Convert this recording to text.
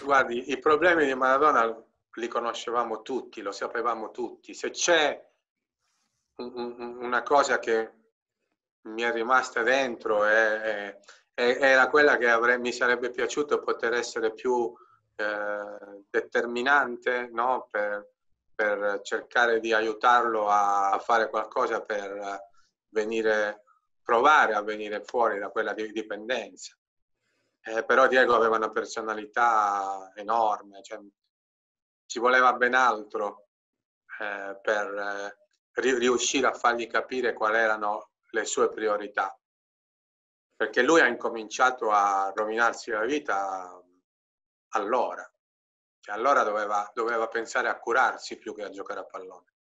Guardi, i problemi di Maradona li conoscevamo tutti, lo sapevamo tutti. Se c'è una cosa che mi è rimasta dentro era quella che mi sarebbe piaciuto poter essere più determinante, no? Per cercare di aiutarlo a fare qualcosa per provare a venire fuori da quella dipendenza. Però Diego aveva una personalità enorme, cioè, ci voleva ben altro per riuscire a fargli capire quali erano le sue priorità, perché lui ha incominciato a rovinarsi la vita allora, cioè, allora doveva pensare a curarsi più che a giocare a pallone.